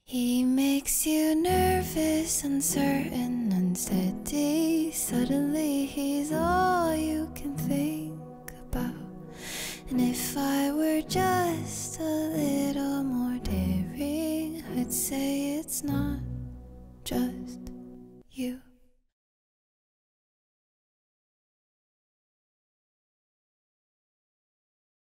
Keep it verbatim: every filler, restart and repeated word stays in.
He makes you nervous, uncertain, unsteady. Suddenly he's all you can think about. And if I were just a little more daring, I'd say it's not just